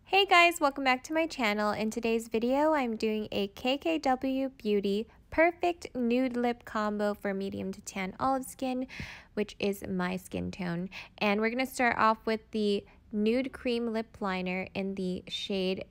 Hey guys, welcome back to my channel. In today's video, I'm doing a KKW Beauty Perfect Nude Lip Combo for medium to tan olive skin, which is my skin tone. And we're going to start off with the Nude Cream Lip Liner in the shade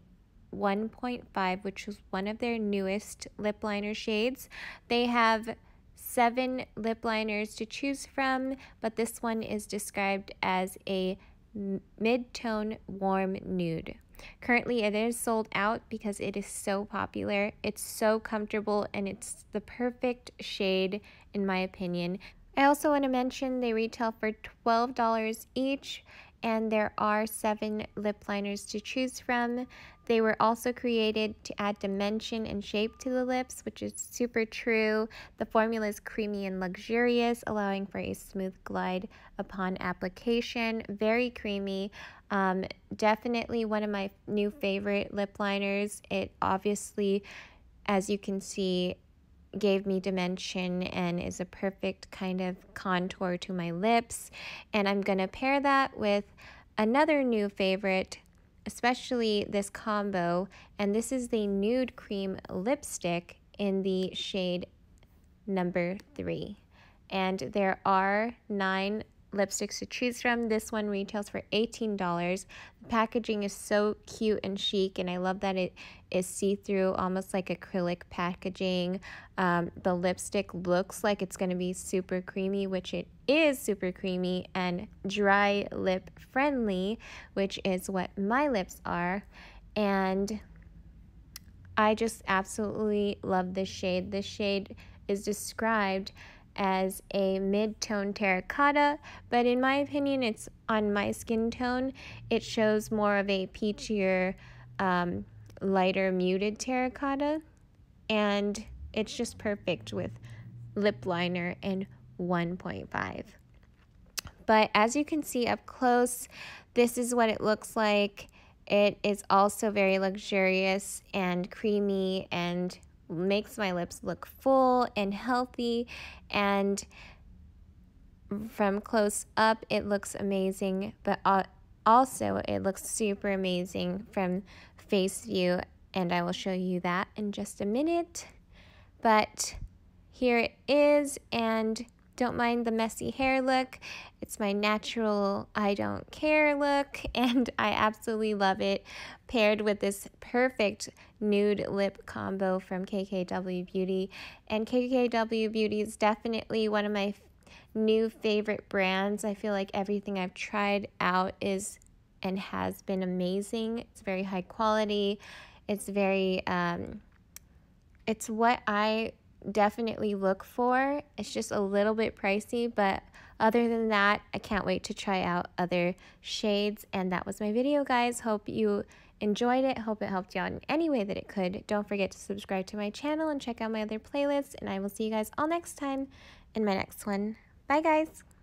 1.5, which is one of their newest lip liner shades. They have 7 lip liners to choose from, but this one is described as a mid-tone warm nude. Currently it is sold out because it is so popular. It's so comfortable and it's the perfect shade in my opinion. I also want to mention they retail for $12 each and there are 7 lip liners to choose from. They were also created to add dimension and shape to the lips, which is super true. The formula is creamy and luxurious, allowing for a smooth glide upon application. Very creamy. Definitely one of my new favorite lip liners. It obviously, as you can see, gave me dimension and is a perfect kind of contour to my lips. And I'm going to pair that with another new favorite, especially this combo, and this is the Nude Cream Lipstick in the shade number 3. And there are 9 lipsticks to choose from. This one retails for $18. The packaging is so cute and chic, and I love that it is see-through, almost like acrylic packaging. The lipstick looks like it's going to be super creamy, which it is super creamy, and dry lip friendly, which is what my lips are. And I just absolutely love this shade. This shade is described as a mid-tone terracotta, but in my opinion, it's on my skin tone. It shows more of a peachier, lighter muted terracotta, and it's just perfect with lip liner in 1.5. But as you can see up close, this is what it looks like. It is also very luxurious and creamy and makes my lips look full and healthy, and from close up it looks amazing, but also it looks super amazing from face view, and I will show you that in just a minute. But here it is, and don't mind the messy hair look. It's my natural I don't care look, and I absolutely love it, paired with this perfect nude lip combo from KKW Beauty. And KKW Beauty is definitely one of my new favorite brands. I feel like everything I've tried out is and has been amazing. It's very high quality. It's very it's what I definitely look for. It's just a little bit pricey, but other than that, I can't wait to try out other shades. And that was my video, guys. Hope you enjoyed it. Hope it helped you out in any way that it could. Don't forget to subscribe to my channel and check out my other playlists, and I will see you guys all next time in my next one. Bye guys.